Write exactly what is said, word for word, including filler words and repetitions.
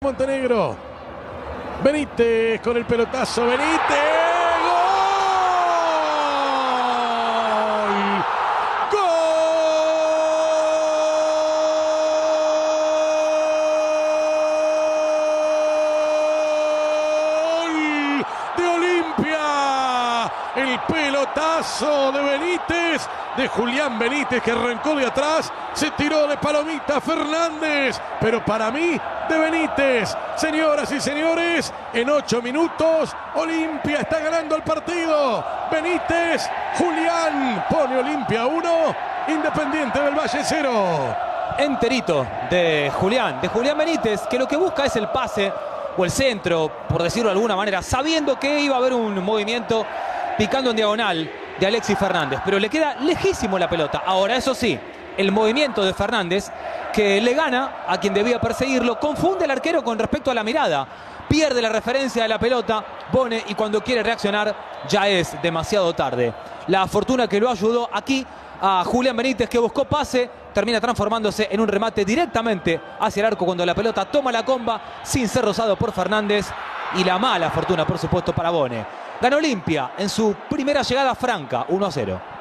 Montenegro. Benítez con el pelotazo. Benítez. ¡Gol! ¡Gol! De Olimpia. El pelotazo de Benítez. De Julián Benítez, que arrancó de atrás, se tiró de palomita Fernández, pero para mí de Benítez. Señoras y señores, en ocho minutos Olimpia está ganando el partido. Benítez, Julián pone Olimpia uno, Independiente del Valle cero. Enterito de Julián, de Julián Benítez, que lo que busca es el pase o el centro, por decirlo de alguna manera, sabiendo que iba a haber un movimiento picando en diagonal de Alexis Fernández, pero le queda lejísimo la pelota. Ahora, eso sí, el movimiento de Fernández, que le gana a quien debía perseguirlo, confunde al arquero con respecto a la mirada, pierde la referencia de la pelota, Bone, y cuando quiere reaccionar ya es demasiado tarde. La fortuna que lo ayudó aquí a Julián Benítez, que buscó pase, termina transformándose en un remate directamente hacia el arco cuando la pelota toma la comba sin ser rozado por Fernández, y la mala fortuna, por supuesto, para Bone. Ganó Olimpia en su primera llegada franca, uno a cero.